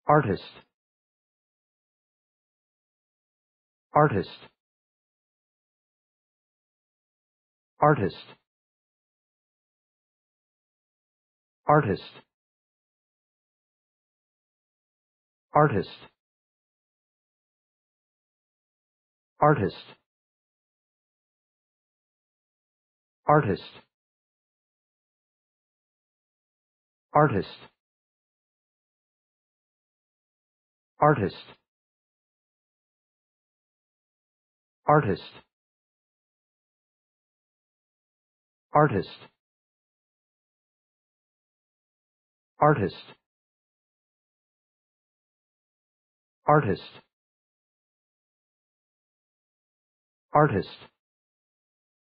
artist, artist, artist, artist, artist, artist, artist, artist, artist, artist, artist, artist, artist, artist.